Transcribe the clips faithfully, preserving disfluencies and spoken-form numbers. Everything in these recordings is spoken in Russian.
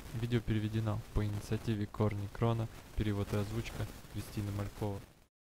Видео переведено по инициативе Корни Крона, перевод и озвучка Кристины Малькова.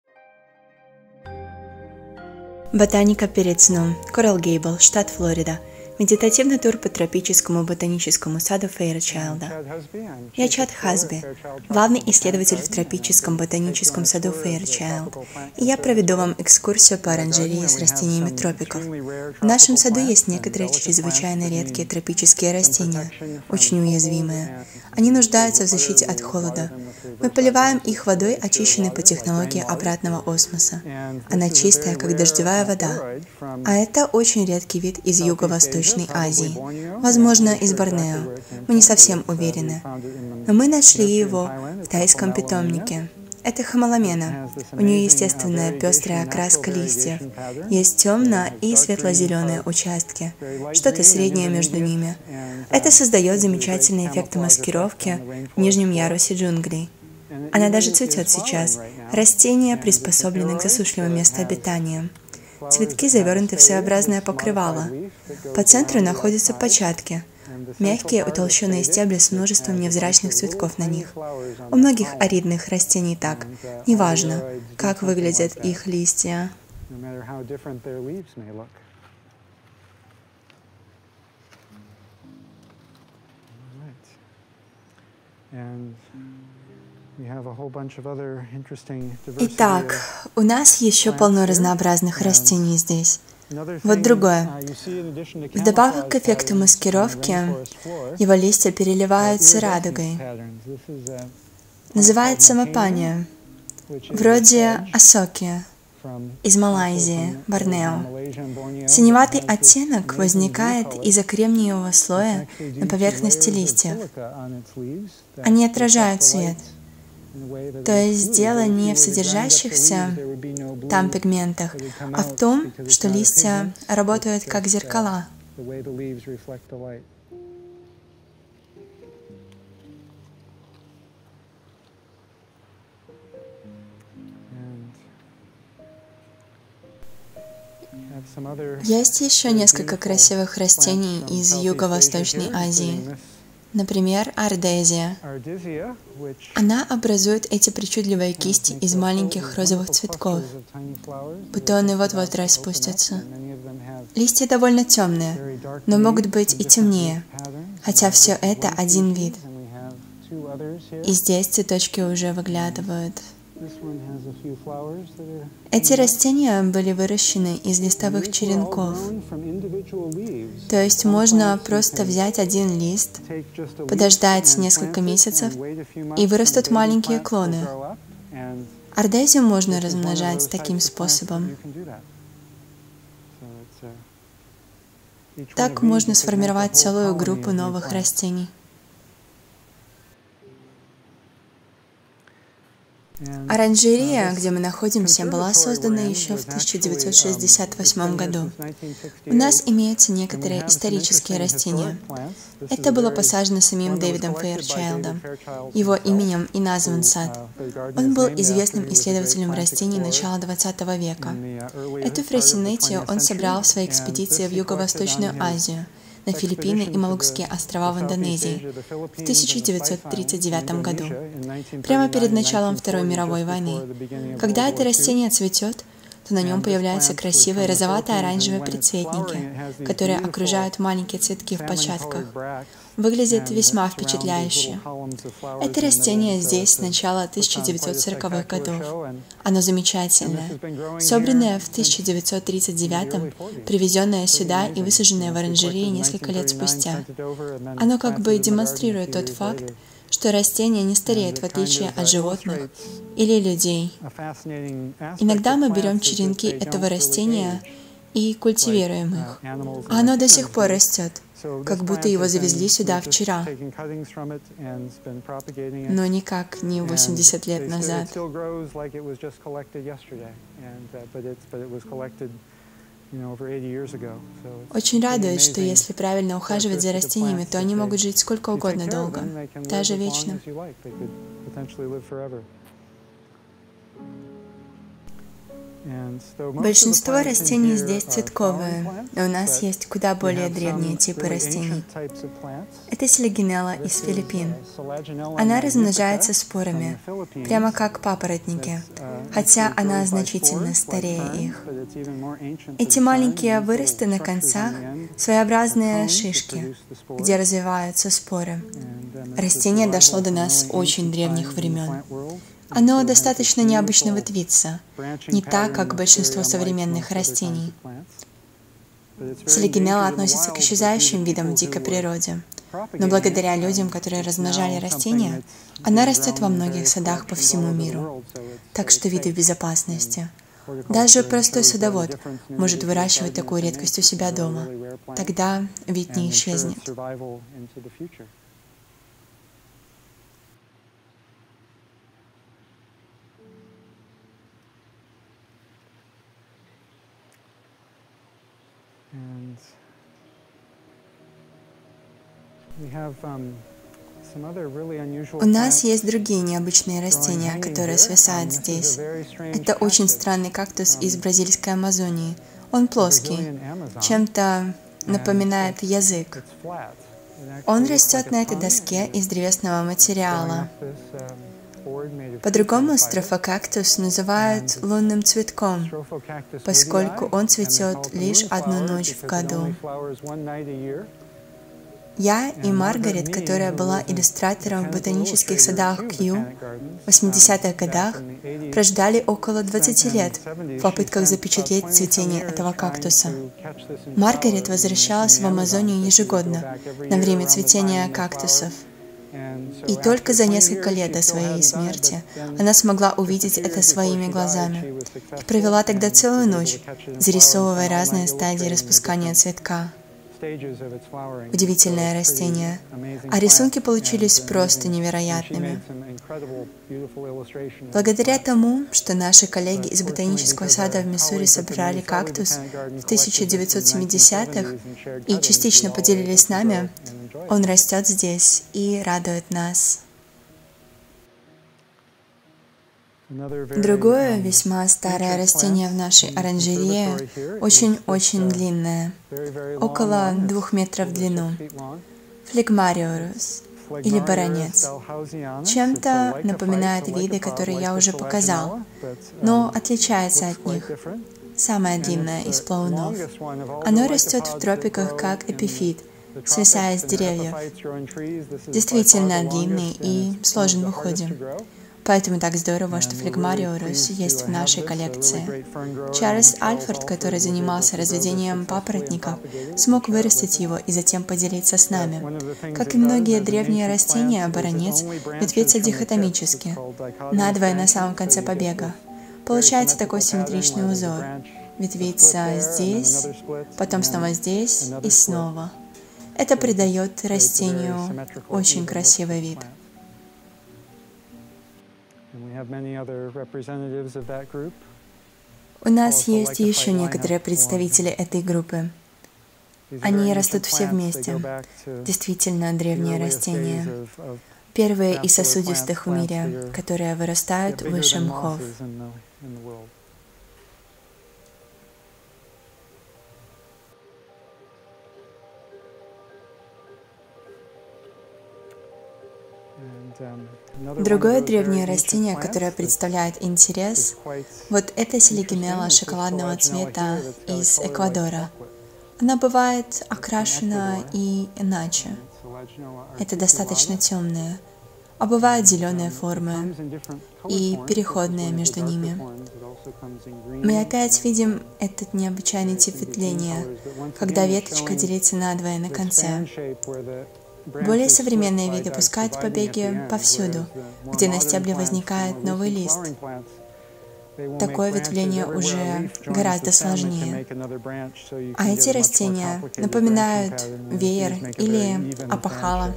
Ботаника перед сном. Коралл Гейбл, штат Флорида. Медитативный тур по тропическому ботаническому саду Фейрчайлда. Я Чад Хасби, главный исследователь в тропическом ботаническом саду Фейрчайлд, и я проведу вам экскурсию по оранжерее с растениями тропиков. В нашем саду есть некоторые чрезвычайно редкие тропические растения, очень уязвимые. Они нуждаются в защите от холода. Мы поливаем их водой, очищенной по технологии обратного осмоса. Она чистая, как дождевая вода. А это очень редкий вид из Юго-Восточной Азии, возможно, из Борнео. Мы не совсем уверены. Но мы нашли его в тайском питомнике. Это хамаламена. У нее естественная пестрая окраска листьев. Есть темно- и светло-зеленые участки, что-то среднее между ними. Это создает замечательный эффект маскировки в нижнем ярусе джунглей. Она даже цветет сейчас. Растение приспособлено к засушливым местообитаниям. Цветки завернуты в своеобразное покрывало. По центру находятся початки, мягкие утолщенные стебли с множеством невзрачных цветков на них. У многих аридных растений так. Неважно, как выглядят их листья. Итак, у нас еще полно разнообразных растений здесь. Вот другое. Вдобавок к эффекту маскировки, его листья переливаются радугой. Называется мапания, вроде асоки из Малайзии, Борнео. Синеватый оттенок возникает из-за кремниевого слоя на поверхности листьев. Они отражают свет. То есть дело не в содержащихся там пигментах, а в том, что листья работают как зеркала. Есть еще несколько красивых растений из Юго-Восточной Азии. Например, ардезия. Она образует эти причудливые кисти из маленьких розовых цветков. Бутоны вот-вот распустятся. Листья довольно темные, но могут быть и темнее, хотя все это один вид. И здесь цветочки уже выглядывают. Эти растения были выращены из листовых черенков. То есть можно просто взять один лист, подождать несколько месяцев, и вырастут маленькие клоны. Ардезию можно размножать таким способом. Так можно сформировать целую группу новых растений. Оранжерея, где мы находимся, была создана еще в тысяча девятьсот шестьдесят восьмом году. У нас имеются некоторые исторические растения. Это было посажено самим Дэвидом Фейрчайлдом. Его именем и назван сад. Он был известным исследователем растений начала двадцатого века. Эту фресинетию он собрал в своей экспедиции в Юго-Восточную Азию, на Филиппины и Малукские острова в Индонезии в тысяча девятьсот тридцать девятом году, прямо перед началом Второй мировой войны. Когда это растение цветет, то на нем появляются красивые розовато-оранжевые прицветники, которые окружают маленькие цветки в початках. Выглядит весьма впечатляюще. Это растение здесь с начала тысяча девятьсот сороковых годов. Оно замечательное. Собранное в тысяча девятьсот тридцать девятом, привезенное сюда и высаженное в оранжерее несколько лет спустя. Оно как бы демонстрирует тот факт, что растения не стареют, в отличие от животных или людей. Иногда мы берем черенки этого растения и культивируем их, а оно до сих пор растет, как будто его завезли сюда вчера, но никак не восемьдесят лет назад. Очень радует, что если правильно ухаживать за растениями, то они могут жить сколько угодно долго, даже вечно. Большинство растений здесь цветковые, но у нас есть куда более древние типы растений. Это селегинелла из Филиппин. Она размножается спорами, прямо как папоротники, хотя она значительно старее их. Эти маленькие выросты на концах — своеобразные шишки, где развиваются споры. Растение дошло до нас с очень древних времен. Оно достаточно необычно ветвится, не так, как большинство современных растений. Селегинелла относится к исчезающим видам в дикой природе, но благодаря людям, которые размножали растения, она растет во многих садах по всему миру, так что вид в безопасности. Даже простой садовод может выращивать такую редкость у себя дома, тогда вид не исчезнет. У нас есть другие необычные растения, которые свисают здесь. Это очень странный кактус из бразильской Амазонии. Он плоский, чем-то напоминает язык. Он растет на этой доске из древесного материала. По-другому строфокактус называют лунным цветком, поскольку он цветет лишь одну ночь в году. Я и Маргарет, которая была иллюстратором в ботанических садах Кью в восьмидесятых годах, прождали около двадцати лет в попытках запечатлеть цветение этого кактуса. Маргарет возвращалась в Амазонию ежегодно на время цветения кактусов. И только за несколько лет до своей смерти она смогла увидеть это своими глазами и провела тогда целую ночь, зарисовывая разные стадии распускания цветка. Удивительное растение, а рисунки получились просто невероятными. Благодаря тому, что наши коллеги из ботанического сада в Миссури собрали кактус в тысяча девятьсот семидесятых и частично поделились с нами, он растет здесь и радует нас. Другое весьма старое растение в нашей оранжерее, очень-очень длинное, около двух метров в длину, флегмариорус, или баронец. Чем-то напоминает виды, которые я уже показал, но отличается от них. Самое длинное из плавунов. Оно растет в тропиках как эпифит, свисая с деревьев. Действительно длинный и сложен в уходе. Поэтому так здорово, что флегмариорус есть в нашей коллекции. Чарльз Альфорд, который занимался разведением папоротников, смог вырастить его и затем поделиться с нами. Как и многие древние растения, баронец ветвится дихотомически, надвое на самом конце побега. Получается такой симметричный узор. Ветвится здесь, потом снова здесь и снова. Это придает растению очень красивый вид. У нас есть еще некоторые представители этой группы. Они растут все вместе. Действительно древние растения. Первые из сосудистых в мире, которые вырастают выше мхов. Другое древнее растение, которое представляет интерес, вот это селегинелла шоколадного цвета из Эквадора. Она бывает окрашена и иначе. Это достаточно темное. А бывают зеленые формы и переходные между ними. Мы опять видим этот необычайный тип ветвления, когда веточка делится надвое на конце. Более современные виды пускают побеги повсюду, где на стебле возникает новый лист. Такое ветвление уже гораздо сложнее. А эти растения напоминают веер или опахало.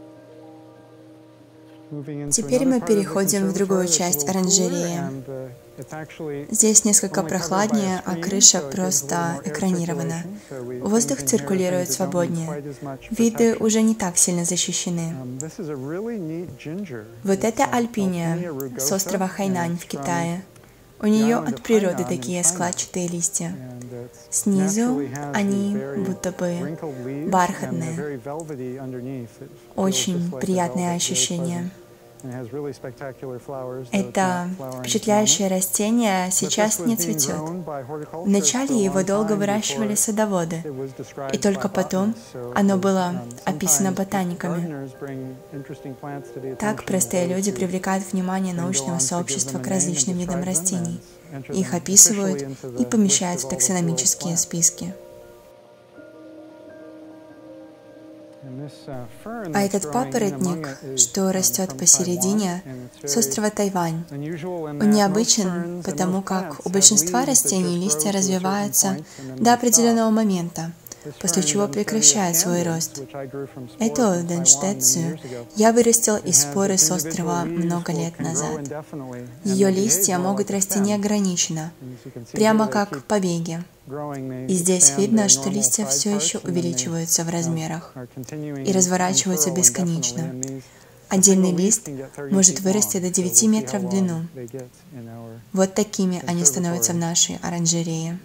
Теперь мы переходим в другую часть оранжереи. Здесь несколько прохладнее, а крыша просто экранирована. Воздух циркулирует свободнее. Виды уже не так сильно защищены. Вот это альпиния с острова Хайнань в Китае. У нее от природы такие складчатые листья. Снизу они будто бы бархатные. Очень приятное ощущение. Это впечатляющее растение сейчас не цветет. Вначале его долго выращивали садоводы, и только потом оно было описано ботаниками. Так простые люди привлекают внимание научного сообщества к различным видам растений. Их описывают и помещают в таксономические списки. А этот папоротник, что растет посередине, с острова Тайвань, он необычен, потому как у большинства растений листья развиваются до определенного момента, после чего прекращают свой рост. Эту денштецию я вырастил из споры с острова много лет назад. Ее листья могут расти неограниченно, прямо как побеги. И здесь видно, что листья все еще увеличиваются в размерах и разворачиваются бесконечно. Отдельный лист может вырасти до девяти метров в длину. Вот такими они становятся в нашей оранжерее.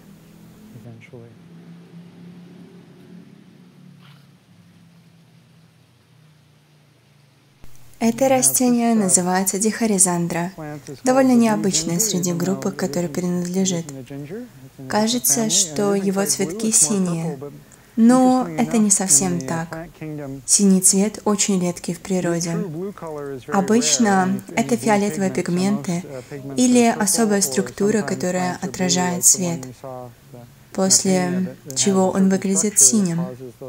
Это растение называется дихоризандра, довольно необычное среди группы, к которой принадлежит. Кажется, что его цветки синие, но это не совсем так. Синий цвет очень редкий в природе. Обычно это фиолетовые пигменты или особая структура, которая отражает свет, после чего он выглядит синим.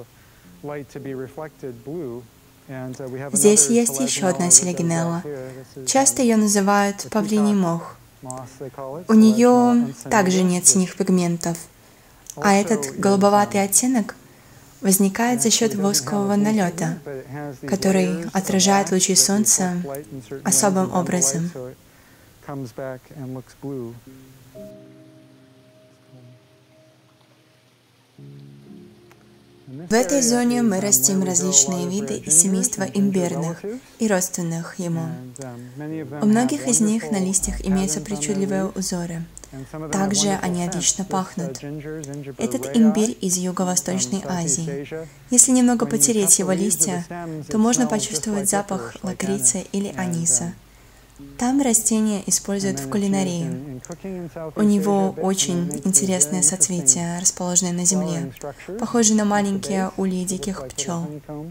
Здесь есть еще одна селегинелла. Часто ее называют павлиний мох. У нее также нет синих пигментов, а этот голубоватый оттенок возникает за счет воскового налета, который отражает лучи солнца особым образом. В этой зоне мы растим различные виды из семейства имбирных и родственных ему. У многих из них на листьях имеются причудливые узоры. Также они отлично пахнут. Этот имбирь из Юго-Восточной Азии. Если немного потереть его листья, то можно почувствовать запах лакрицы или аниса. Там растение используют в кулинарии. У него очень интересное соцветие, расположенное на земле, похожее на маленькие ульи диких пчел.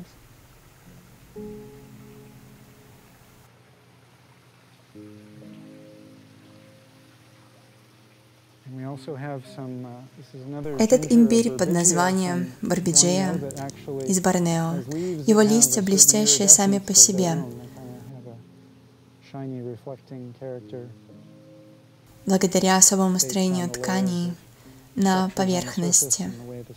Этот имбирь под названием барбиджея из Борнео. Его листья блестящие сами по себе. Благодаря особому строению тканей на поверхности.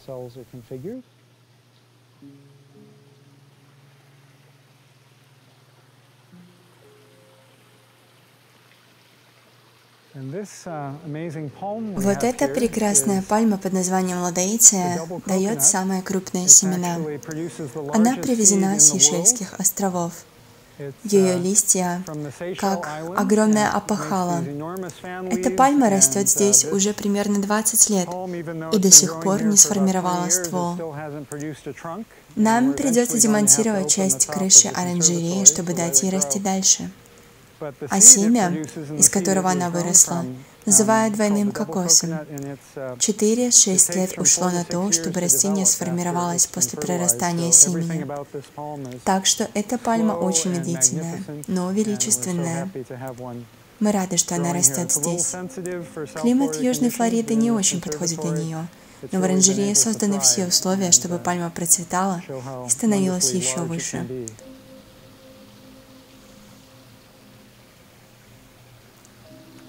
Вот эта прекрасная пальма под названием ладоиция дает самые крупные семена. Она привезена с Сейшельских островов. Ее листья как огромная опахала. Эта пальма растет здесь уже примерно двадцать лет и до сих пор не сформировала ствол. Нам придется демонтировать часть крыши оранжереи, чтобы дать ей расти дальше. А семя, из которого она выросла, называют двойным кокосом. Четыре-шесть лет ушло на то, чтобы растение сформировалось после прорастания семени. Так что эта пальма очень медлительная, но величественная. Мы рады, что она растет здесь. Климат Южной Флориды не очень подходит для нее, но в оранжерее созданы все условия, чтобы пальма процветала и становилась еще выше.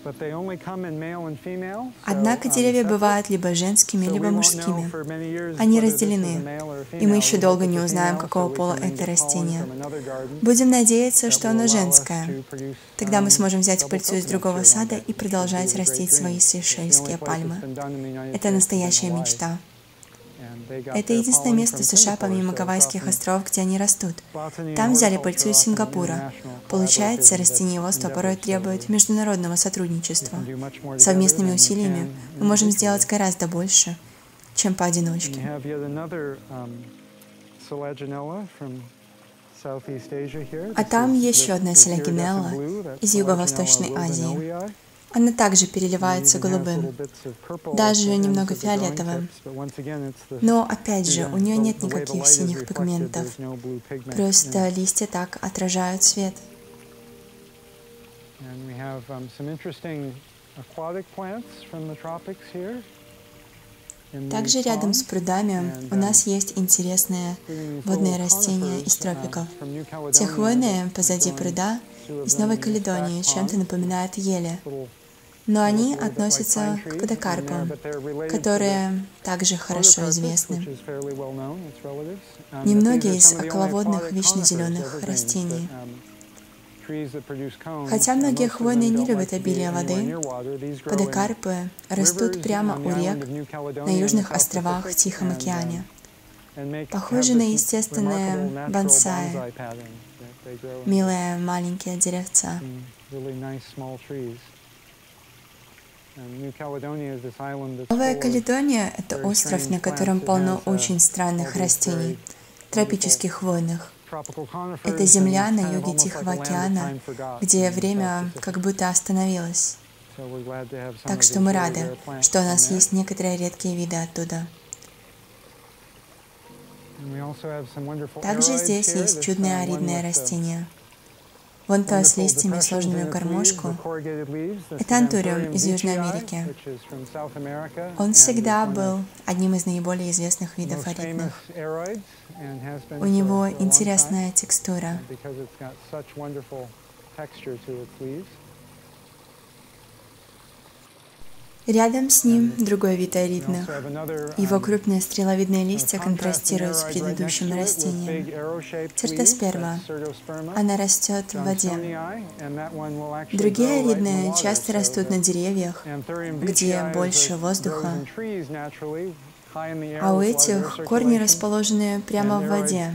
Однако деревья бывают либо женскими, либо мужскими. Они разделены, и мы еще долго не узнаем, какого пола это растение. Будем надеяться, что оно женское. Тогда мы сможем взять пыльцу из другого сада и продолжать растить свои сейшельские пальмы. Это настоящая мечта. Это единственное место в США, помимо Гавайских островов, где они растут. Там взяли пыльцу из Сингапура. Получается, растениеводство порой требует международного сотрудничества. Совместными усилиями мы можем сделать гораздо больше, чем поодиночке. А там еще одна селягинелла из Юго-Восточной Азии. Она также переливается голубым, даже немного фиолетовым. Но, опять же, у нее нет никаких синих пигментов. Просто листья так отражают свет. Также рядом с прудами у нас есть интересные водные растения из тропиков. Те хвойные позади пруда из Новой Каледонии чем-то напоминают ели. Но они относятся к подокарпам, которые также хорошо известны. Немногие из околоводных вечно зеленых растений. Хотя многие хвойные не любят обилие воды, подокарпы растут прямо у рек на южных островах в Тихом океане. Похожи на естественные бонсаи, милые маленькие деревца. Новая Каледония — это остров, на котором полно очень странных растений, тропических хвойных. Это земля на юге Тихого океана, где время как будто остановилось. Так что мы рады, что у нас есть некоторые редкие виды оттуда. Также здесь есть чудные аридные растения. Вон то с листьями, сложными в гармошку. Это антуриум из Южной Америки. Он всегда был одним из наиболее известных видов аридных. У него интересная текстура. Рядом с ним другой вид аридных. Его крупные стреловидные листья контрастируют с предыдущим растением. Цертосперма. Она растет в воде. Другие аридные часто растут на деревьях, где больше воздуха. А у этих корни расположены прямо в воде.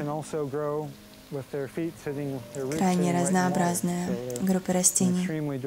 Крайне разнообразная группа растений.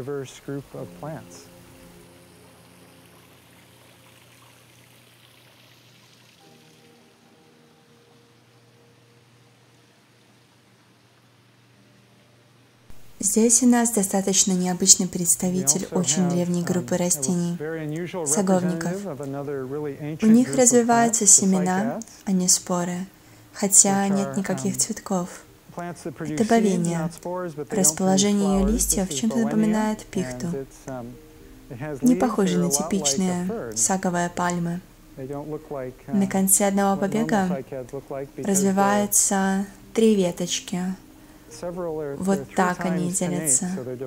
Здесь у нас достаточно необычный представитель очень древней группы растений – саговников. У них развиваются семена, а не споры, хотя нет никаких цветков. Это бовения. Расположение ее листьев чем-то напоминает пихту. Не похожи на типичные саговые пальмы. На конце одного побега развиваются три веточки. Вот так они делятся.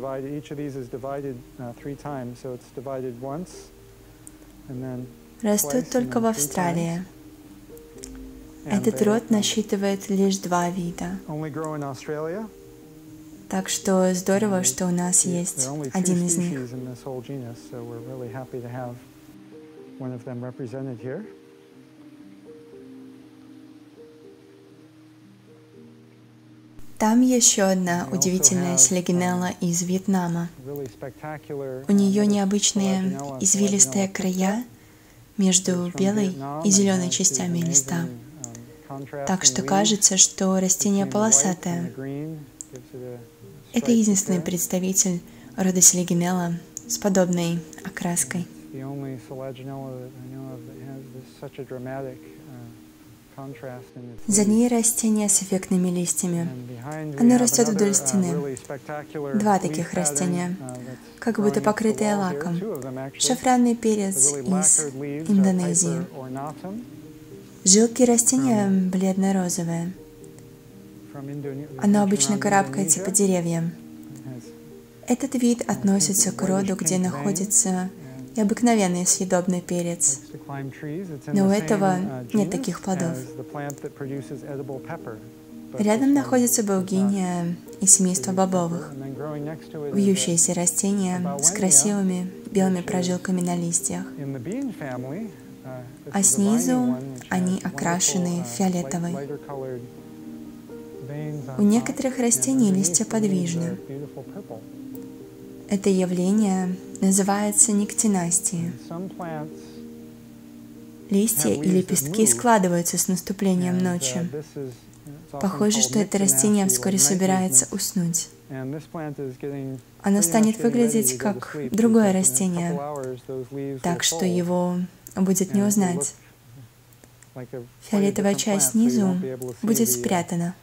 Растут только в Австралии. Этот род насчитывает лишь два вида. Так что здорово, что у нас есть один из них. Там еще одна удивительная селягинелла из Вьетнама. У нее необычные извилистые края между белой и зеленой частями листа. Так что кажется, что растение полосатое. Это единственный представитель рода селягинелла с подобной окраской. За ней растение с эффектными листьями. Оно растет вдоль стены. Два таких растения, как будто покрытые лаком. Шафранный перец из Индонезии. Жилки растения бледно-розовые. Оно обычно карабкается по деревьям. Этот вид относится к роду, где находится и обыкновенный съедобный перец, но у этого нет таких плодов. Рядом находится баугиния и семейство бобовых, вьющиеся растения с красивыми белыми прожилками на листьях, а снизу они окрашены в фиолетовый. У некоторых растений листья подвижны. Это явление называется никтинастией. Листья и лепестки складываются с наступлением ночи. Похоже, что это растение вскоре собирается уснуть. Оно станет выглядеть как другое растение, так что его будет не узнать. Фиолетовая часть снизу будет спрятана.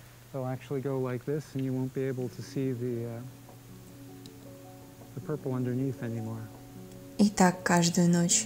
И так каждую ночь.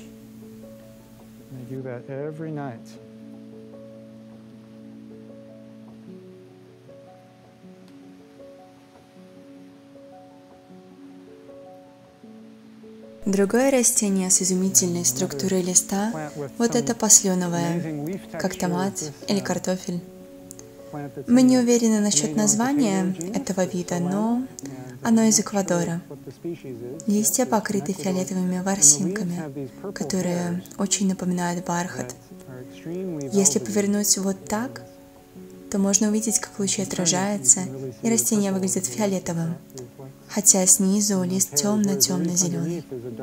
Другое растение с изумительной структурой листа — вот это посленовое, как томат или картофель. Мы не уверены насчет названия этого вида, но оно из Эквадора. Листья покрыты фиолетовыми ворсинками, которые очень напоминают бархат. Если повернуть вот так, то можно увидеть, как лучи отражаются, и растение выглядит фиолетовым, хотя снизу лист темно-темно-зеленый.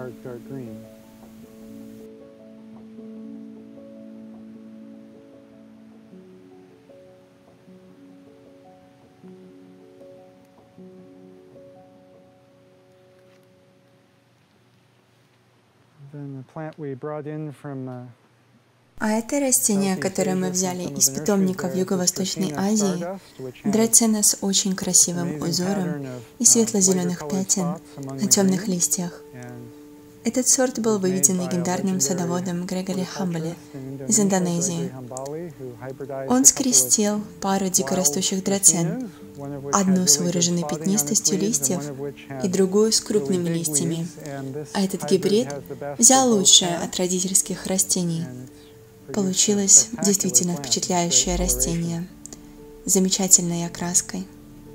А это растение, которое мы взяли из питомника в Юго-Восточной Азии, драцена с очень красивым узором и светло-зеленых пятен на темных листьях. Этот сорт был выведен легендарным садоводом Грегори Хамбали из Индонезии. Он скрестил пару дикорастущих драцен, одну с выраженной пятнистостью листьев и другую с крупными листьями. А этот гибрид взял лучшее от родительских растений. Получилось действительно впечатляющее растение с замечательной окраской.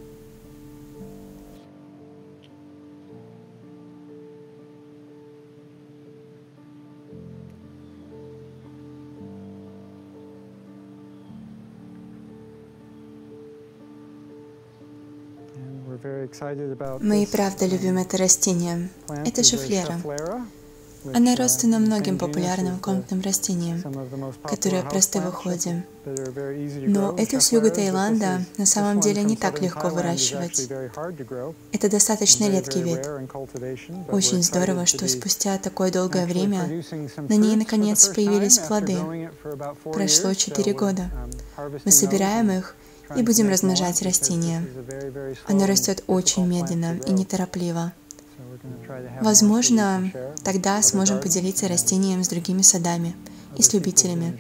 Мы и правда любим это растение. Это шифлера. Она родственна многим популярным комнатным растениям, которые просты в уходе. Но эту с юга Таиланда на самом деле не так легко выращивать. Это достаточно редкий вид. Очень здорово, что спустя такое долгое время на ней наконец появились плоды. Прошло четыре года. Мы собираем их и будем размножать растения. Оно растет очень медленно и неторопливо. Возможно, тогда сможем поделиться растением с другими садами и с любителями.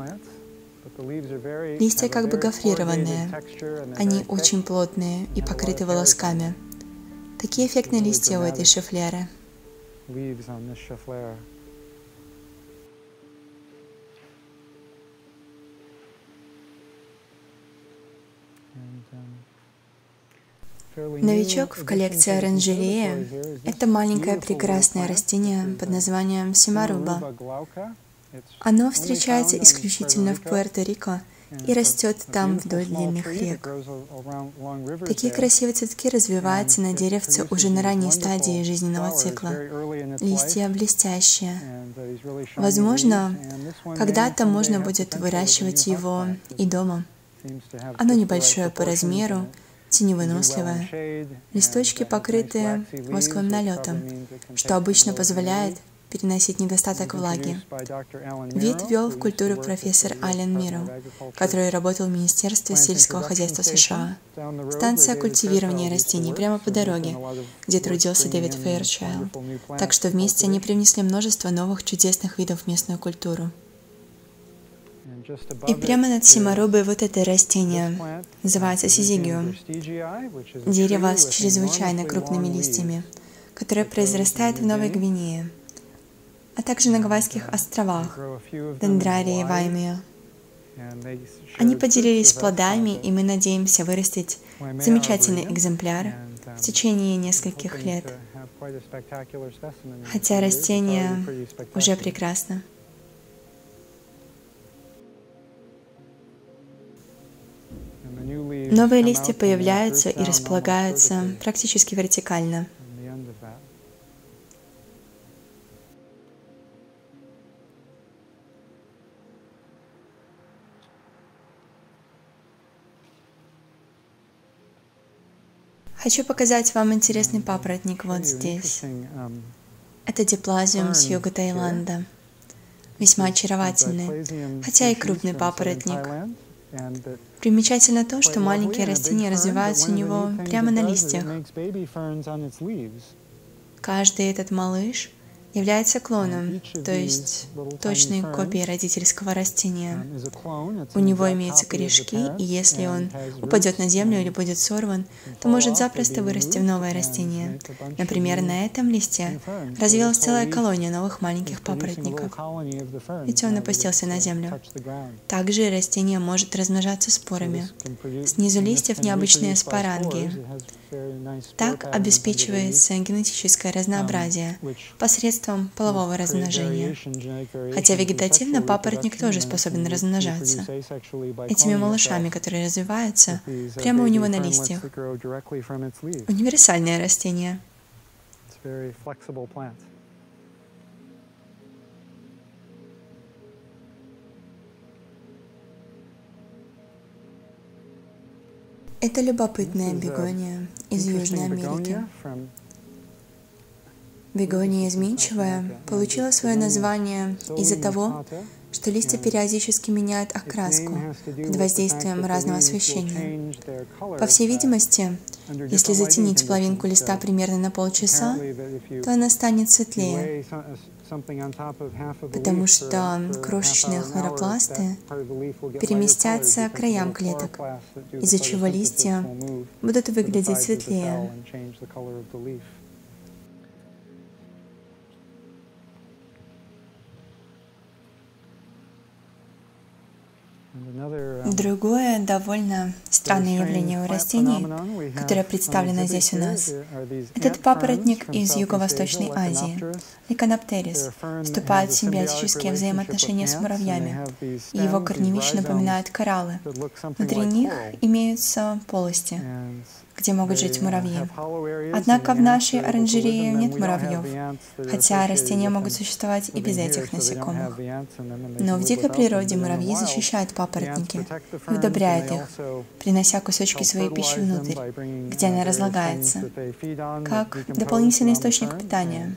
Листья как бы гофрированные. Они очень плотные и покрыты волосками. Такие эффектные листья у этой шифлеры. Новичок в коллекции оранжереи — это маленькое прекрасное растение под названием симаруба. Оно встречается исключительно в Пуэрто-Рико и растет там вдоль длинных рек. Такие красивые цветки развиваются на деревце уже на ранней стадии жизненного цикла. Листья блестящие. Возможно, когда-то можно будет выращивать его и дома. Оно небольшое по размеру, теневыносливое. Листочки покрыты восковым налетом, что обычно позволяет переносить недостаток влаги. Вид ввел в культуру профессор Ален Мирроу, который работал в Министерстве сельского хозяйства США. Станция культивирования растений прямо по дороге, где трудился Дэвид Фэйрчайлд. Так что вместе они привнесли множество новых чудесных видов в местную культуру. И прямо над Симарубой вот это растение, называется сизигиум, дерево с чрезвычайно крупными листьями, которое произрастает в Новой Гвинее, а также на Гавайских островах, Дендрария и Ваймео. Они поделились плодами, и мы надеемся вырастить замечательный экземпляр в течение нескольких лет. Хотя растение уже прекрасно. Новые листья появляются и располагаются практически вертикально. Хочу показать вам интересный папоротник вот здесь. Это диплазиум с юга Таиланда. Весьма очаровательный, хотя и крупный папоротник. Примечательно то, что маленькие растения развиваются у него прямо на листьях. Каждый этот малыш является клоном, то есть точной копией родительского растения. У него имеются корешки, и если он упадет на землю или будет сорван, то может запросто вырасти в новое растение. Например, на этом листе развилась целая колония новых маленьких папоротников, ведь он опустился на землю. Также растение может размножаться спорами. Снизу листьев необычные споранги. Так обеспечивается генетическое разнообразие посредством полового размножения. Хотя вегетативно папоротник тоже способен размножаться этими малышами, которые развиваются прямо у него на листьях. Универсальное растение. Это любопытная бегония из Южной Америки. Бегония изменчивая получила свое название из-за того, что листья периодически меняют окраску под воздействием разного освещения. По всей видимости, если затенить половинку листа примерно на полчаса, то она станет светлее, потому что крошечные хлоропласты переместятся к краям клеток, из-за чего листья будут выглядеть светлее. Другое довольно странное явление у растений, которое представлено здесь у нас, этот папоротник из Юго-Восточной Азии, Leccanopteris, вступает в симбиотические взаимоотношения с муравьями, и его корневища напоминают кораллы. Внутри них имеются полости, где могут жить муравьи. Однако в нашей оранжерее нет муравьев, хотя растения могут существовать и без этих насекомых. Но в дикой природе муравьи защищают папоротники и удобряют их, принося кусочки своей пищи внутрь, где она разлагается, как дополнительный источник питания.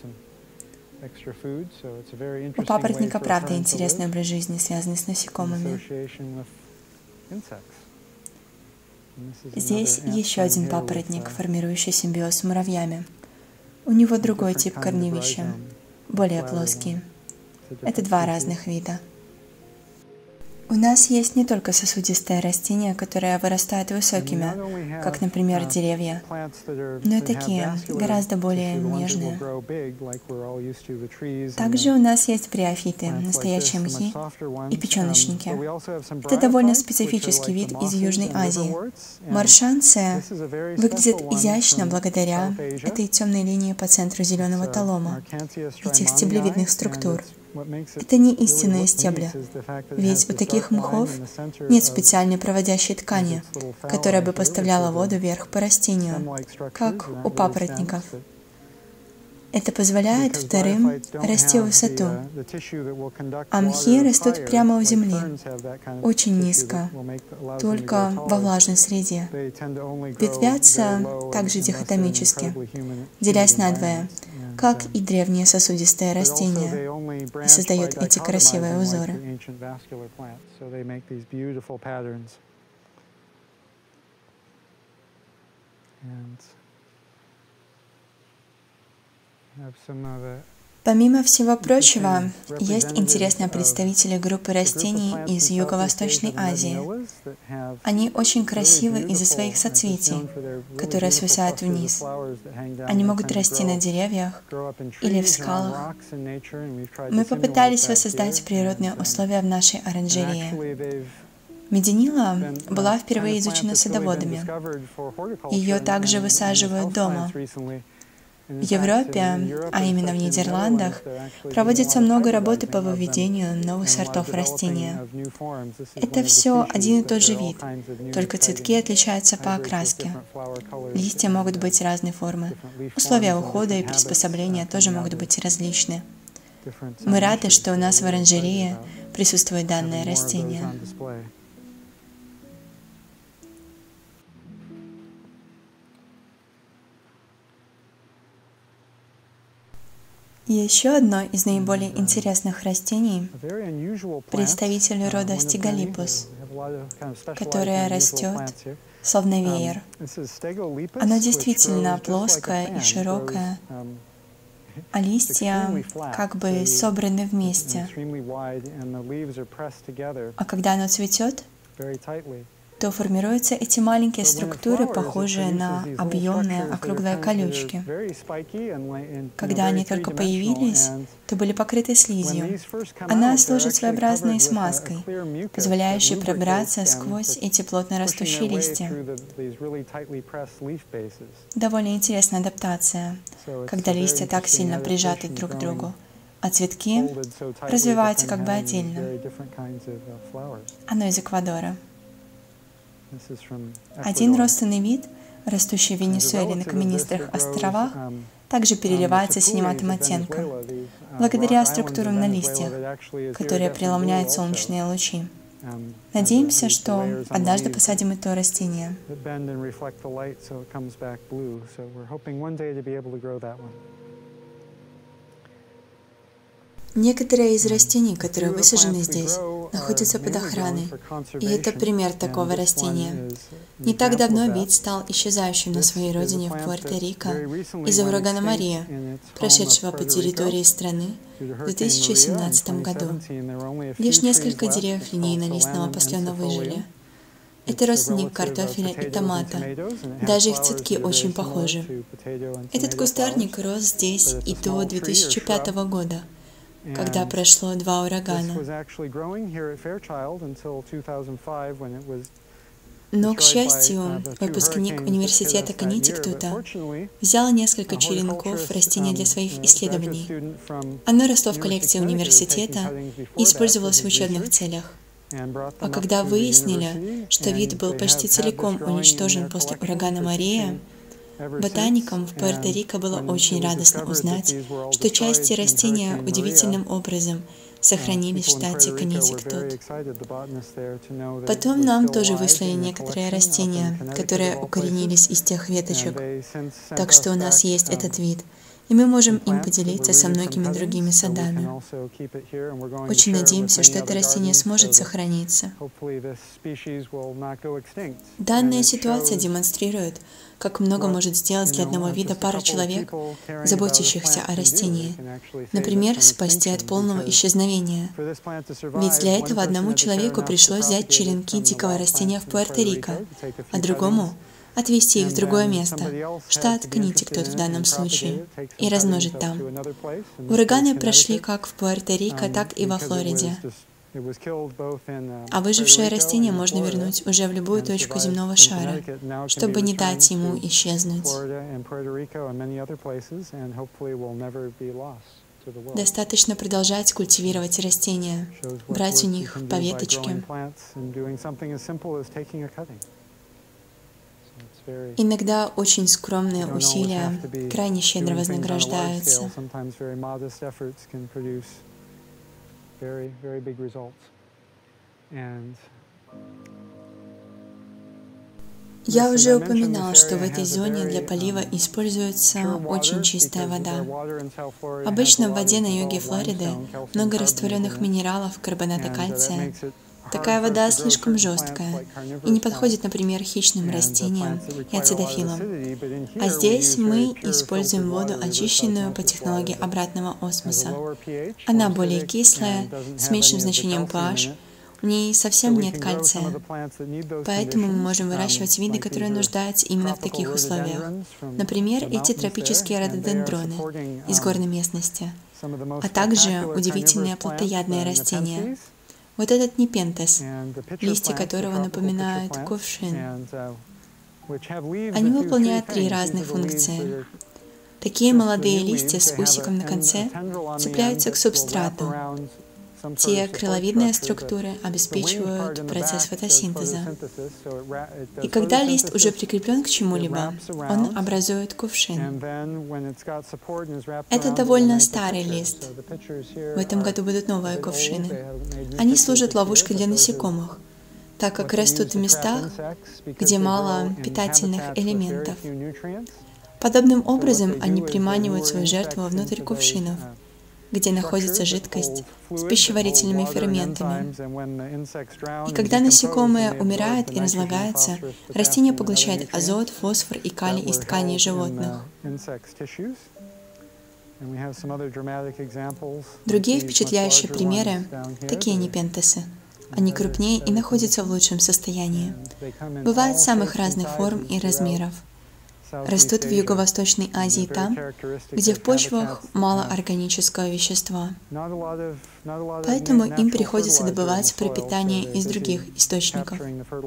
У папоротника правда интересный образ жизни, связанный с насекомыми. Здесь еще один папоротник, формирующий симбиоз с муравьями. У него другой тип корневища, более плоский. Это два разных вида. У нас есть не только сосудистые растения, которые вырастают высокими, как, например, деревья, но и такие, гораздо более нежные. Также у нас есть бриофиты, настоящие мхи и печеночники. Это довольно специфический вид из Южной Азии. Маршанция выглядит изящно благодаря этой темной линии по центру зеленого талома, этих стеблевидных структур. Это не истинные стебли, ведь у таких мхов нет специальной проводящей ткани, которая бы поставляла воду вверх по растению, как у папоротников. Это позволяет вторым расти в высоту, а мхи растут прямо у земли, очень низко, только во влажной среде. Ветвятся также дихотомически, делясь надвое, как и древние сосудистые растения, и создают эти красивые узоры. Помимо всего прочего, есть интересные представители группы растений из Юго-Восточной Азии. Они очень красивы из-за своих соцветий, которые свисают вниз. Они могут расти на деревьях или в скалах. Мы попытались воссоздать природные условия в нашей оранжерее. Мединила была впервые изучена садоводами. Ее также высаживают дома. В Европе, а именно в Нидерландах, проводится много работы по выведению новых сортов растения. Это все один и тот же вид, только цветки отличаются по окраске. Листья могут быть разной формы. Условия ухода и приспособления тоже могут быть различны. Мы рады, что у нас в оранжерее присутствует данное растение. Еще одно из наиболее интересных растений – представитель рода стеголипус, которое растет словно веер. Оно действительно плоское и широкое, а листья как бы собраны вместе. А когда оно цветет, то формируются эти маленькие структуры, похожие на объемные округлые колючки. Когда они только появились, то были покрыты слизью. Она служит своеобразной смазкой, позволяющей пробраться сквозь эти плотно растущие листья. Довольно интересная адаптация, когда листья так сильно прижаты друг к другу, а цветки развиваются как бы отдельно. Оно из Эквадора. Один родственный вид, растущий в Венесуэле на каменистых островах, также переливается синеватым оттенком, благодаря структурам на листьях, которые преломляют солнечные лучи. Надеемся, что однажды посадим это растение. Некоторые из растений, которые высажены здесь, находятся под охраной, и это пример такого растения. Не так давно вид стал исчезающим на своей родине в Пуэрто-Рико из-за урагана Мария, прошедшего по территории страны в две тысячи семнадцатом году. Лишь несколько деревьев линейно-листного послена выжили. Это родственник картофеля и томата. Даже их цветки очень похожи. Этот кустарник рос здесь и до две тысячи пятого года, когда прошло два урагана. Но, к счастью, выпускник университета Коннектикута взял несколько черенков растения для своих исследований. Оно росло в коллекции университета и использовалось в учебных целях. А когда выяснили, что вид был почти целиком уничтожен после урагана Мария, ботаникам в Пуэрто-Рико было очень радостно узнать, что части растения удивительным образом сохранились в штате Коннектикут. Потом нам тоже выслали некоторые растения, которые укоренились из тех веточек, так что у нас есть этот вид, и мы можем им поделиться со многими другими садами. Очень надеемся, что это растение сможет сохраниться. Данная ситуация демонстрирует, как много может сделать для одного вида пара человек, заботящихся о растении. Например, спасти от полного исчезновения. Ведь для этого одному человеку пришлось взять черенки дикого растения в Пуэрто-Рико, а другому отвезти их в другое место, штат Коннектикут в данном случае, и размножить там. Ураганы прошли как в Пуэрто-Рико, так и во Флориде. А выжившее растение можно вернуть уже в любую точку земного шара, чтобы не дать ему исчезнуть. Достаточно продолжать культивировать растения, брать у них по веточке. Иногда очень скромные усилия крайне щедро вознаграждаются. Я уже упоминал, что в этой зоне для полива используется очень чистая вода. Обычно в воде на юге Флориды много растворенных минералов, карбоната кальция, Такая вода слишком жесткая и не подходит, например, хищным растениям и ацидофилам. А здесь мы используем воду, очищенную по технологии обратного осмоса. Она более кислая, с меньшим значением pH, в ней совсем нет кальция. Поэтому мы можем выращивать виды, которые нуждаются именно в таких условиях. Например, эти тропические рододендроны из горной местности, а также удивительные плотоядные растения. Вот этот непентес, листья которого напоминают кувшин. Они выполняют три разных функции. Такие молодые листья с усиком на конце цепляются к субстрату. Те крыловидные структуры обеспечивают процесс фотосинтеза. И когда лист уже прикреплен к чему-либо, он образует кувшин. Это довольно старый лист. В этом году будут новые кувшины. Они служат ловушкой для насекомых, так как растут в местах, где мало питательных элементов. Подобным образом они приманивают свою жертву внутрь кувшинов, где находится жидкость с пищеварительными ферментами. И когда насекомые умирают и разлагаются, растение поглощает азот, фосфор и калий из тканей животных. Другие впечатляющие примеры — такие непентесы. Они крупнее и находятся в лучшем состоянии. Бывают самых разных форм и размеров. Растут в Юго-Восточной Азии там, где в почвах мало органического вещества. Поэтому им приходится добывать пропитание из других источников.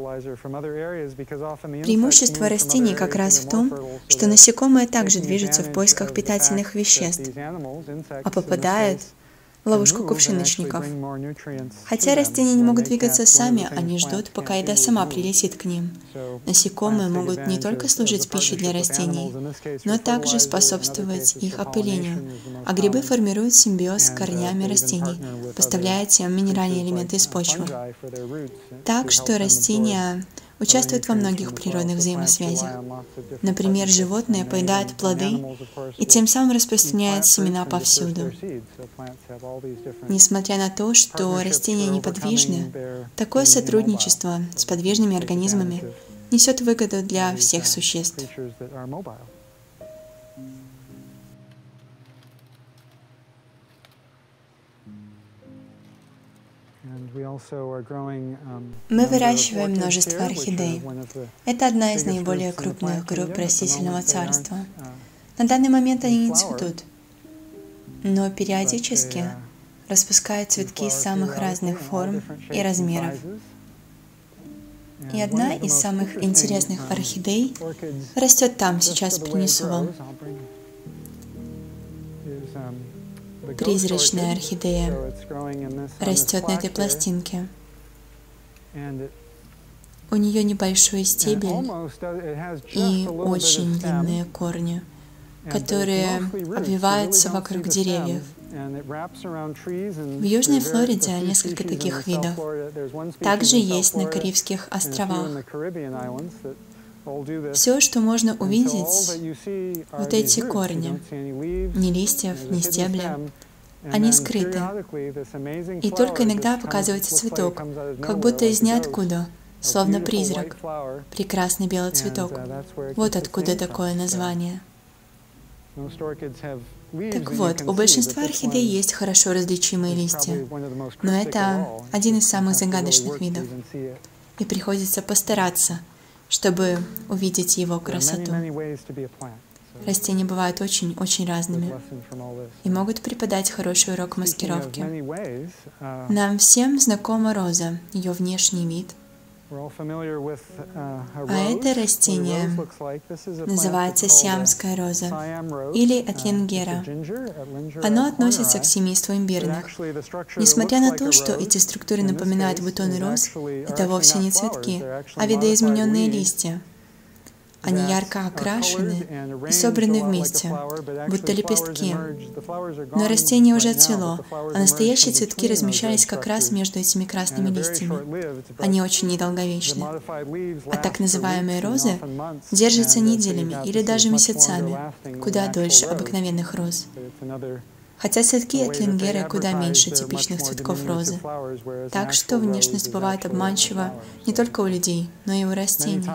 Преимущество растений как раз в том, что насекомые также движутся в поисках питательных веществ, а попадают в ловушку кувшиночников. Хотя растения не могут двигаться сами, они ждут, пока еда сама прилетит к ним. Насекомые могут не только служить пищей для растений, но также способствовать их опылению, а грибы формируют симбиоз с корнями растений, поставляя тем минеральные элементы из почвы. Так что растения участвуют во многих природных взаимосвязях. Например, животные поедают плоды и тем самым распространяют семена повсюду. Несмотря на то, что растения неподвижны, такое сотрудничество с подвижными организмами несет выгоду для всех существ. Мы выращиваем множество орхидей. Это одна из наиболее крупных групп растительного царства. На данный момент они не цветут, но периодически распускают цветки самых разных форм и размеров. И одна из самых интересных орхидей растет там, сейчас принесу вам. Призрачная орхидея растет на этой пластинке. У нее небольшой стебель и очень длинные корни, которые обвиваются вокруг деревьев. В Южной Флориде несколько таких видов. Также есть на Карибских островах. Все, что можно увидеть, вот эти корни, ни листьев, ни стебля, они скрыты. И только иногда показывается цветок, как будто из ниоткуда, словно призрак. Прекрасный белый цветок. Вот откуда такое название. Так вот, у большинства орхидей есть хорошо различимые листья, но это один из самых загадочных видов. И приходится постараться, чтобы увидеть его красоту. Растения бывают очень-очень разными и могут преподать хороший урок маскировки. Нам всем знакома роза, ее внешний вид. А это растение называется сиамская роза или этлингера. Оно относится к семейству имбирных. Несмотря на то, что эти структуры напоминают бутоны роз, это вовсе не цветки, а видоизмененные листья. Они ярко окрашены и собраны вместе, будто лепестки. Но растение уже отцвело, а настоящие цветки размещались как раз между этими красными листьями. Они очень недолговечны. А так называемые розы держатся неделями или даже месяцами, куда дольше обыкновенных роз. Хотя цветки этлингеры куда меньше типичных цветков розы. Так что внешность бывает обманчива не только у людей, но и у растений.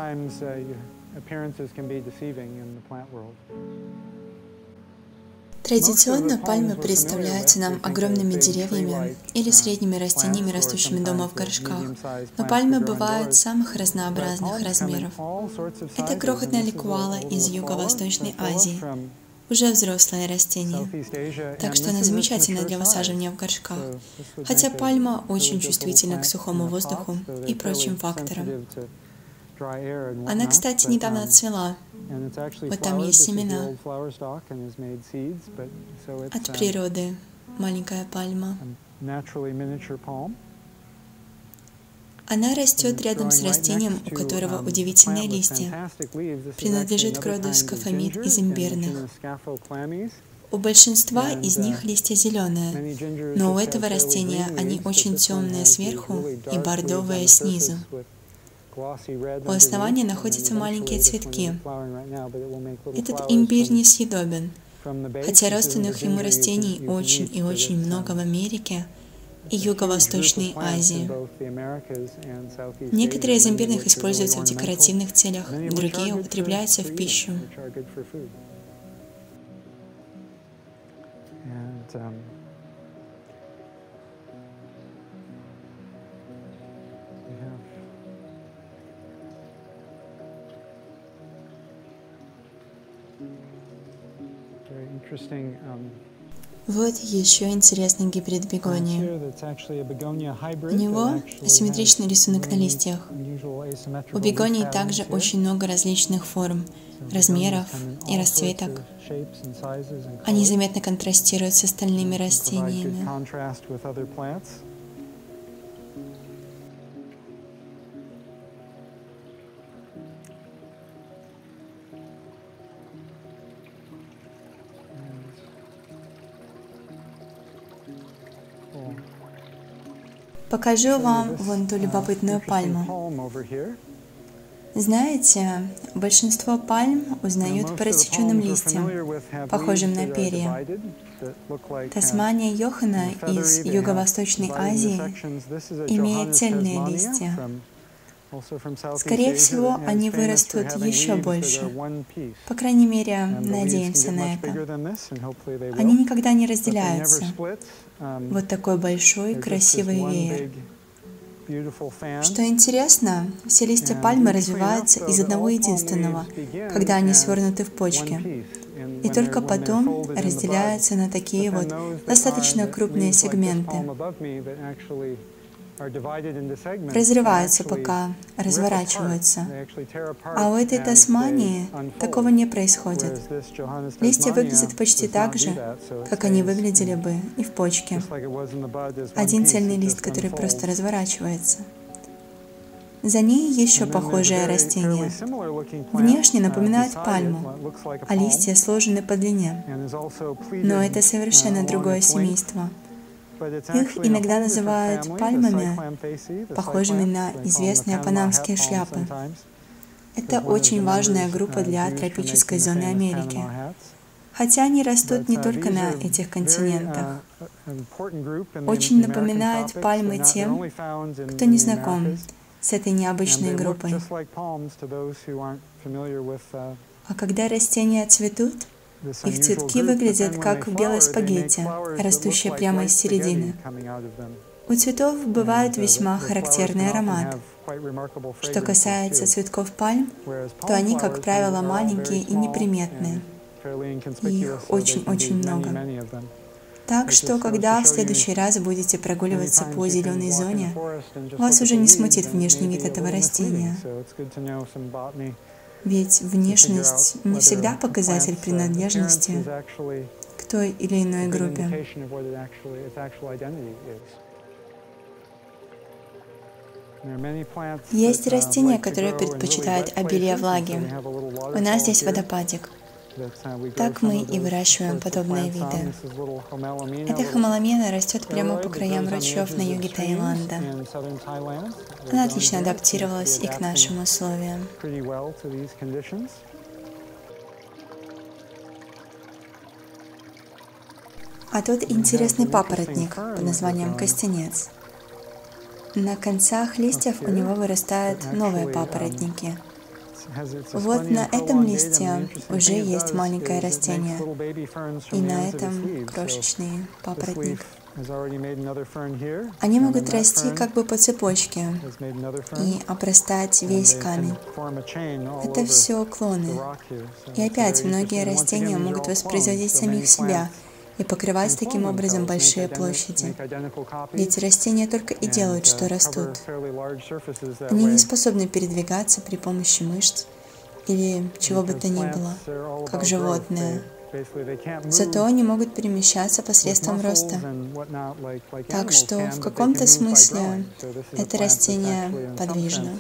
Традиционно пальмы представляются нам огромными деревьями или средними растениями, растущими дома в горшках. Но пальмы бывают самых разнообразных размеров. Это крохотная ликуала из Юго-Восточной Азии, уже взрослое растение, так что она замечательна для высаживания в горшках, хотя пальма очень чувствительна к сухому воздуху и прочим факторам. Она, кстати, недавно отцвела. Вот там есть семена. От природы маленькая пальма. Она растет рядом с растением, у которого удивительные листья. Принадлежит к роду скафамид из имбирных. У большинства из них листья зеленые, но у этого растения они очень темные сверху и бордовые снизу. У основания находятся маленькие цветки. Этот имбирь несъедобен, хотя родственных ему растений очень и очень много в Америке и Юго-Восточной Азии. Некоторые из имбирных используются в декоративных целях, другие употребляются в пищу. Вот еще интересный гибрид бегонии. У него асимметричный рисунок на листьях. У бегонии также очень много различных форм, размеров и расцветок. Они заметно контрастируют с остальными растениями. Покажу вам вон ту любопытную пальму. Знаете, большинство пальм узнают по рассеченным листьям, похожим на перья. Тасмания Йохана из Юго-Восточной Азии имеет цельные листья. Скорее всего, они вырастут еще больше. По крайней мере, надеемся на это. Они никогда не разделяются. Вот такой большой, красивый веер. Что интересно, все листья пальмы развиваются из одного единственного, когда они свернуты в почки, и только потом разделяются на такие вот достаточно крупные сегменты. Разрываются, пока разворачиваются. А у этой Тасмании такого не происходит. Листья выглядят почти так же, как они выглядели бы и в почке. Один цельный лист, который просто разворачивается. За ней еще похожее растение. Внешне напоминает пальму, а листья сложены по длине. Но это совершенно другое семейство. Их иногда называют пальмами, похожими на известные панамские шляпы. Это очень важная группа для тропической зоны Америки. Хотя они растут не только на этих континентах. Очень напоминают пальмы тем, кто не знаком с этой необычной группой. А когда растения цветут, их цветки выглядят как белое спагетти, растущее прямо из середины. У цветов бывает весьма характерный аромат. Что касается цветков пальм, то они, как правило, маленькие и неприметные. Их очень-очень много. Так что, когда в следующий раз будете прогуливаться по зеленой зоне, вас уже не смутит внешний вид этого растения. Ведь внешность не всегда показатель принадлежности к той или иной группе. Есть растения, которые предпочитают обилие влаги. У нас здесь водопадик. Так мы и выращиваем подобные виды. Эта хамаламена растет прямо по краям ручьев на юге Таиланда. Она отлично адаптировалась и к нашим условиям. А тут интересный папоротник под названием костенец. На концах листьев у него вырастают новые папоротники. Вот на этом листе уже есть маленькое растение, и на этом крошечный папоротник. Они могут расти как бы по цепочке и обрастать весь камень. Это все клоны. И опять, многие растения могут воспроизводить самих себя и покрывать таким образом большие площади. Ведь растения только и делают, что растут. Они не способны передвигаться при помощи мышц или чего бы то ни было, как животные. Зато они могут перемещаться посредством роста. Так что в каком-то смысле это растение подвижно.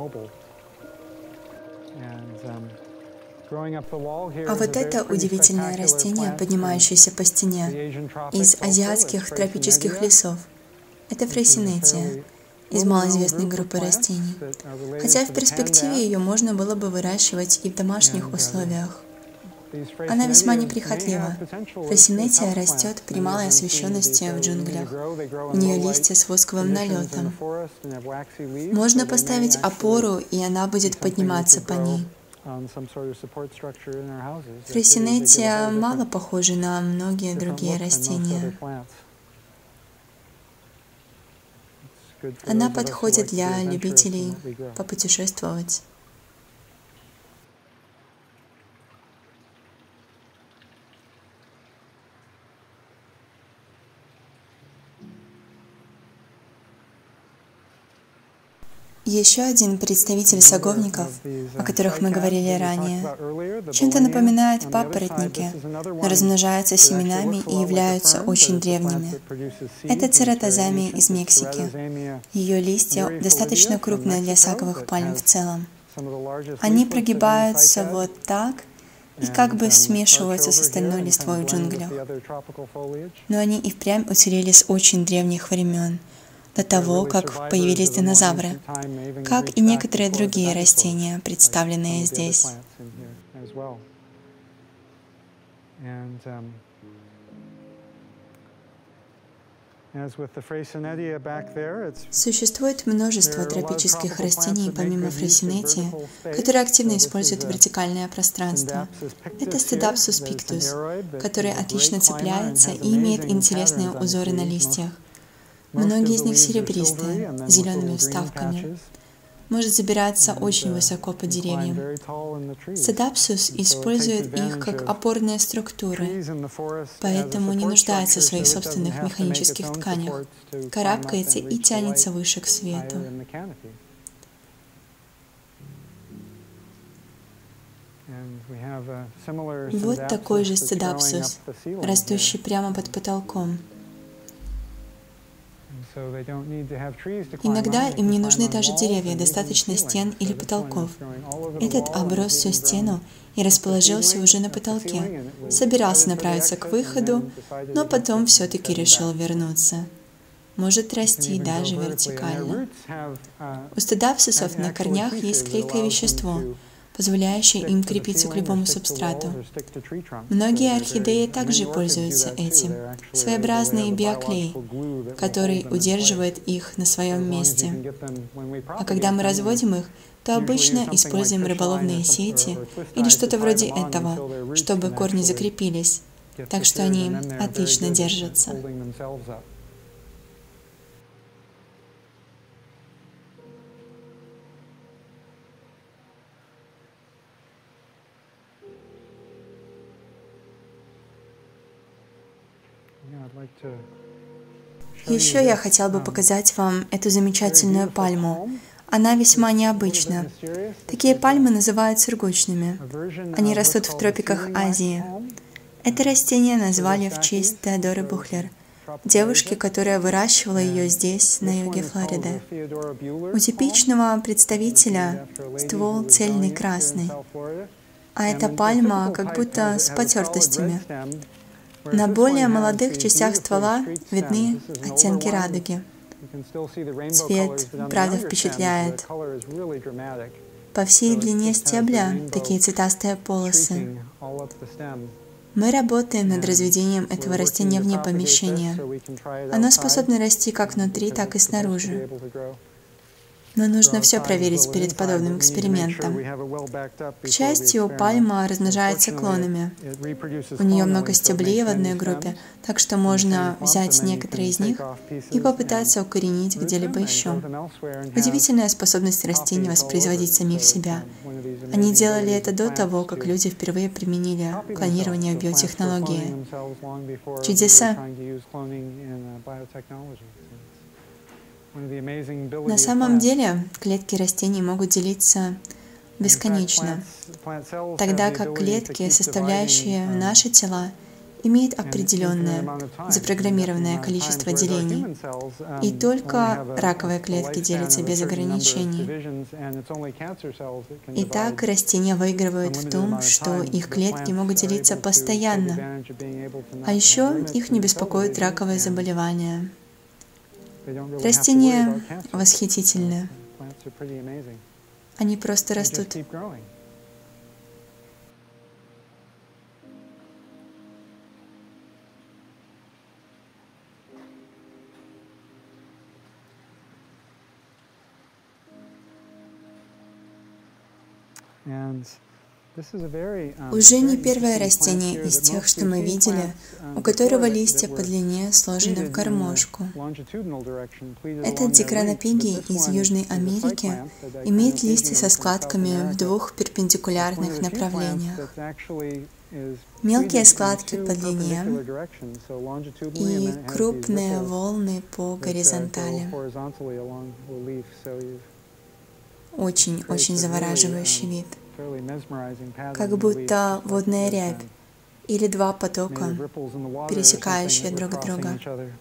А вот это удивительное растение, поднимающееся по стене из азиатских тропических лесов, это фрейсинетия из малоизвестной группы растений. Хотя в перспективе ее можно было бы выращивать и в домашних условиях. Она весьма неприхотлива. Фрейсинетия растет при малой освещенности в джунглях. У нее листья с восковым налетом. Можно поставить опору, и она будет подниматься по ней. Фрейсинетия мало похожа на многие другие растения. Она подходит для любителей попутешествовать. Еще один представитель саговников, о которых мы говорили ранее, чем-то напоминает папоротники, но размножаются семенами и являются очень древними. Это цератозамия из Мексики. Ее листья достаточно крупные для саговых пальм в целом. Они прогибаются вот так и как бы смешиваются с остальной листвой в джунглях. Но они и впрямь уцелели с очень древних времен, до того, как появились динозавры, как и некоторые другие растения, представленные здесь. Существует множество тропических растений, помимо фрейсинетии, которые активно используют вертикальное пространство. Это Stedapsus pictus, который отлично цепляется и имеет интересные узоры на листьях. Многие из них серебристые, с зелеными вставками. Может забираться очень высоко по деревьям. Stedapsus использует их как опорные структуры, поэтому не нуждается в своих собственных механических тканях, карабкается и тянется выше к свету. Вот такой же Stedapsus, растущий прямо под потолком. Иногда им не нужны даже деревья, достаточно стен или потолков. Этот оброс всю стену и расположился уже на потолке. Собирался направиться к выходу, но потом все-таки решил вернуться. Может расти даже вертикально. У стедапсусов на корнях есть клейкое вещество, позволяющее им крепиться к любому субстрату. Многие орхидеи также пользуются этим. Своеобразный биоклей, который удерживает их на своем месте. А когда мы разводим их, то обычно используем рыболовные сети или что-то вроде этого, чтобы корни закрепились. Так что они отлично держатся. Еще я хотел бы показать вам эту замечательную пальму. Она весьма необычна. Такие пальмы называют сургучными. Они растут в тропиках Азии. Это растение назвали в честь Теодоры Бухлер, девушки, которая выращивала ее здесь, на юге Флориды. У типичного представителя ствол цельный красный, а эта пальма как будто с потертостями. На более молодых частях ствола видны оттенки радуги. Цвет, правда, впечатляет. По всей длине стебля такие цветастые полосы. Мы работаем над разведением этого растения вне помещения. Оно способно расти как внутри, так и снаружи. Но нужно все проверить перед подобным экспериментом. К счастью, пальма размножается клонами. У нее много стеблей в одной группе, так что можно взять некоторые из них и попытаться укоренить где-либо еще. Удивительная способность растений воспроизводить самих себя. Они делали это до того, как люди впервые применили клонирование в биотехнологии. Чудеса! На самом деле, клетки растений могут делиться бесконечно, тогда как клетки, составляющие наши тела, имеют определенное, запрограммированное количество делений, и только раковые клетки делятся без ограничений. Итак, растения выигрывают в том, что их клетки могут делиться постоянно, а еще их не беспокоят раковые заболевания. Растения восхитительны. Они просто растут. Уже не первое растение из тех, что мы видели, у которого листья по длине сложены в гармошку. Этот дикранопигий из Южной Америки имеет листья со складками в двух перпендикулярных направлениях. Мелкие складки по длине и крупные волны по горизонтали. Очень-очень завораживающий вид. Как будто водная рябь или два потока, пересекающие друг друга.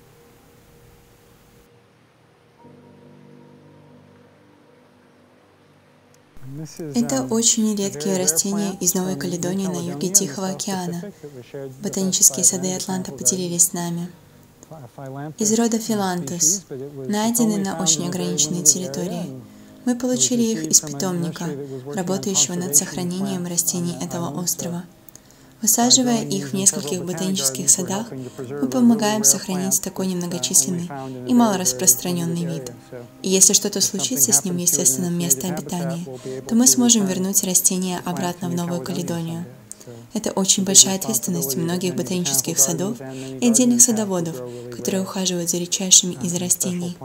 Это очень редкие растения из Новой Каледонии на юге Тихого океана. Ботанические сады Атланта поделились с нами. Из рода Филантус, найдены на очень ограниченной территории. Мы получили их из питомника, работающего над сохранением растений этого острова. Высаживая их в нескольких ботанических садах, мы помогаем сохранить такой немногочисленный и малораспространенный вид. И если что-то случится с ним в естественном месте обитания, то мы сможем вернуть растения обратно в Новую Каледонию. Это очень большая ответственность многих ботанических садов и отдельных садоводов, которые ухаживают за редчайшими из растений.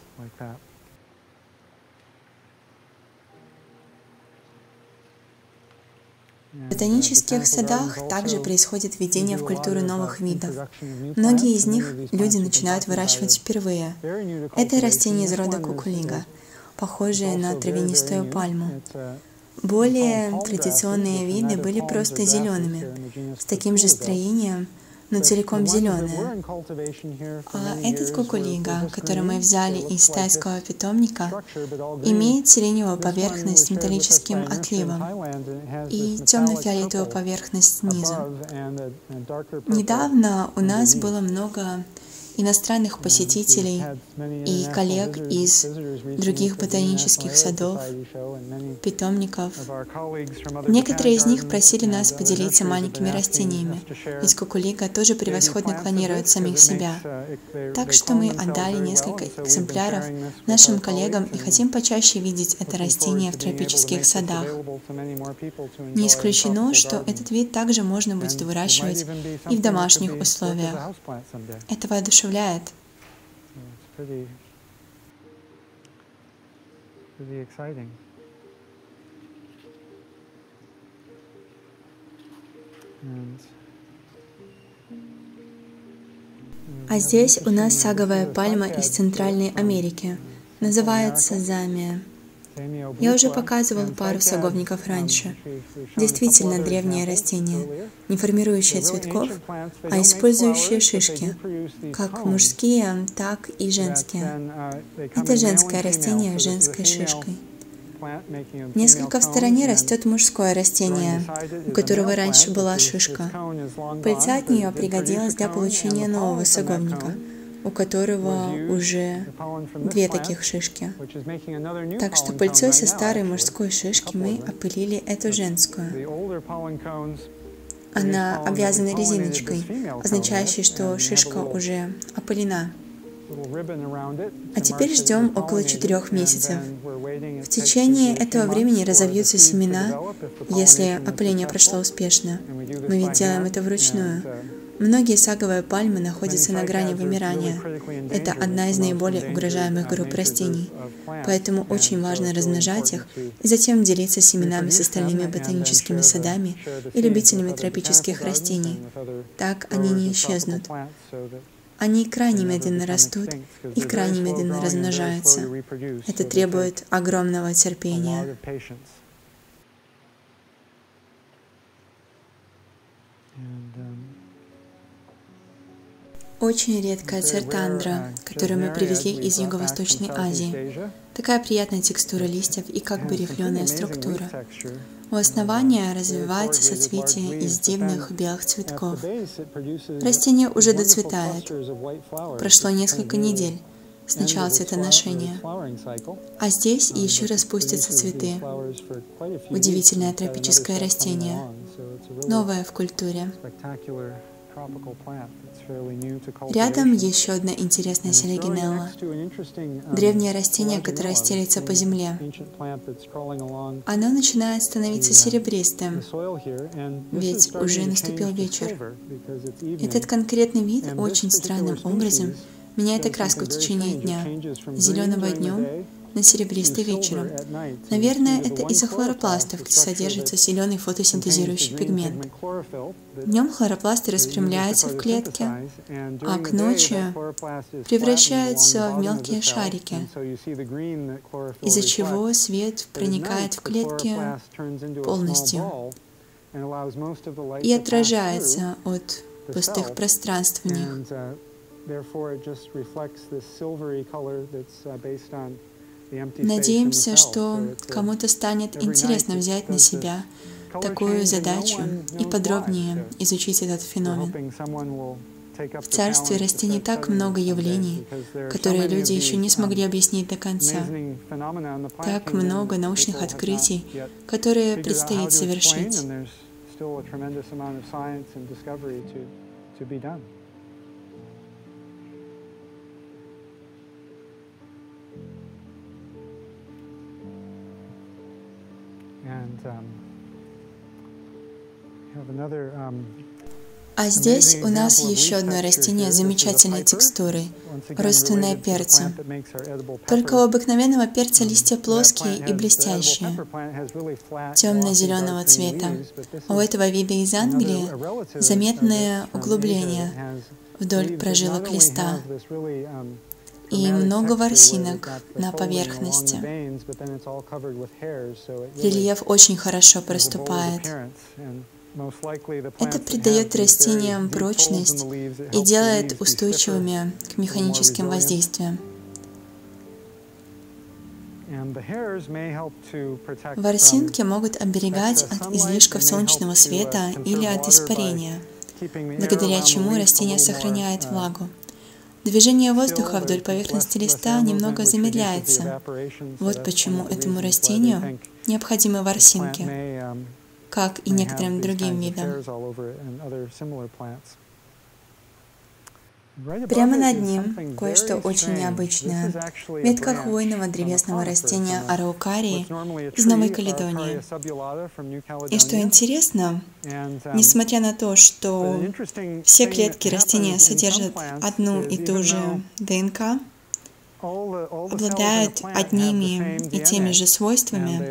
В ботанических садах также происходит введение в культуру новых видов. Многие из них люди начинают выращивать впервые. Это растения из рода кукулига, похожие на травянистую пальму. Более традиционные виды были просто зелеными, с таким же строением, но целиком зеленые. А этот кукулига, который мы взяли из тайского питомника, имеет сиреневую поверхность с металлическим отливом и темно-фиолетовую поверхность снизу. Недавно у нас было много иностранных посетителей и коллег из других ботанических садов, питомников. Некоторые из них просили нас поделиться маленькими растениями, ведь кукулига тоже превосходно клонирует самих себя. Так что мы отдали несколько экземпляров нашим коллегам и хотим почаще видеть это растение в тропических садах. Не исключено, что этот вид также можно будет выращивать и в домашних условиях. Это воодушевляет. А здесь у нас саговая пальма из Центральной Америки. Называется замия. Я уже показывал пару саговников раньше. Действительно древнее растение, не формирующее цветков, а использующее шишки, как мужские, так и женские. Это женское растение с женской шишкой. Несколько в стороне растет мужское растение, у которого раньше была шишка. Пыльца от нее пригодилась для получения нового саговника, у которого уже две таких шишки. Так что пыльцой со старой мужской шишки мы опылили эту женскую. Она обвязана резиночкой, означающей, что шишка уже опылена. А теперь ждем около четырех месяцев. В течение этого времени разовьются семена, если опыление прошло успешно. Мы ведь делаем это вручную. Многие саговые пальмы находятся на грани вымирания. Это одна из наиболее угрожаемых групп растений. Поэтому очень важно размножать их и затем делиться семенами с остальными ботаническими садами и любителями тропических растений. Так они не исчезнут. Они крайне медленно растут и крайне медленно размножаются. Это требует огромного терпения. Очень редкая цертандра, которую мы привезли из Юго-Восточной Азии. Такая приятная текстура листьев и как бы рифленая структура. У основания развивается соцветие из дивных белых цветков. Растение уже доцветает. Прошло несколько недель с начала цветоношения. А здесь еще распустятся цветы. Удивительное тропическое растение. Новое в культуре. Рядом еще одна интересная селегинелла. Древнее растение, которое стелится по земле. Оно начинает становиться серебристым, ведь уже наступил вечер. Этот конкретный вид очень странным образом меняет окраску в течение дня, зеленого днем на серебристый вечером. Наверное, это из-за хлоропластов, где содержится зеленый фотосинтезирующий пигмент. Днем хлоропласты распрямляются в клетке, а к ночи превращаются в мелкие шарики, из-за чего свет проникает в клетки полностью и отражается от пустых пространств в них. Надеемся, что кому-то станет интересно взять на себя такую задачу и подробнее изучить этот феномен. В царстве растений так много явлений, которые люди еще не смогли объяснить до конца. Так много научных открытий, которые предстоит совершить. А здесь у нас еще одно растение с замечательной текстурой – родственное перцу. Только у обыкновенного перца листья плоские и блестящие, темно-зеленого цвета. У этого вида из Англии заметные углубления вдоль прожилок листа и много ворсинок на поверхности. Рельеф очень хорошо проступает. Это придает растениям прочность и делает устойчивыми к механическим воздействиям. Ворсинки могут оберегать от излишков солнечного света или от испарения, благодаря чему растение сохраняет влагу. Движение воздуха вдоль поверхности листа немного замедляется. Вот почему этому растению необходимы ворсинки, как и некоторым другим видам. Прямо над ним кое-что очень необычное. Ветка хвойного древесного растения араукарии из Новой Каледонии. И что интересно, несмотря на то, что все клетки растения содержат одну и ту же ДНК, обладают одними и теми же свойствами,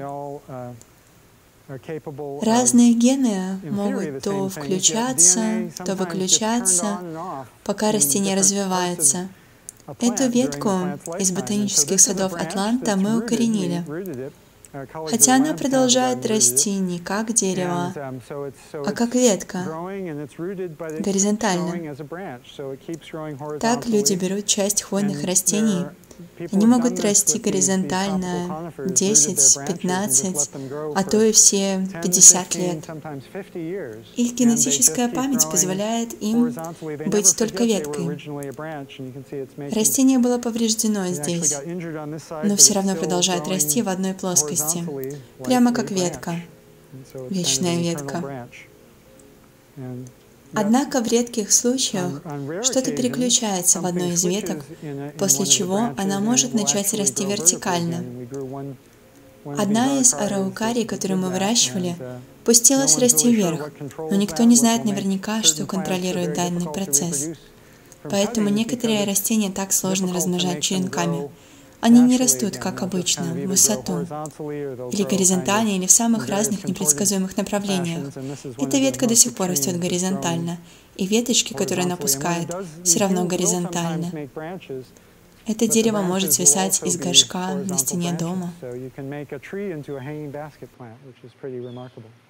разные гены могут то включаться, то выключаться, пока растение развивается. Эту ветку из ботанических садов Атланта мы укоренили, хотя она продолжает расти не как дерево, а как ветка, горизонтально. Так люди берут часть хвойных растений. Они могут расти горизонтально десять, пятнадцать, а то и все пятьдесят лет. Их генетическая память позволяет им быть только веткой. Растение было повреждено здесь, но все равно продолжает расти в одной плоскости, прямо как ветка, вечная ветка. Однако в редких случаях что-то переключается в одной из веток, после чего она может начать расти вертикально. Одна из араукарий, которую мы выращивали, пустилась расти вверх, но никто не знает наверняка, что контролирует данный процесс. Поэтому некоторые растения так сложно размножать черенками. Они не растут, как обычно, в высоту, или горизонтально, или в самых разных непредсказуемых направлениях. Эта ветка до сих пор растет горизонтально, и веточки, которые она пускает, все равно горизонтально. Это дерево может свисать из горшка на стене дома.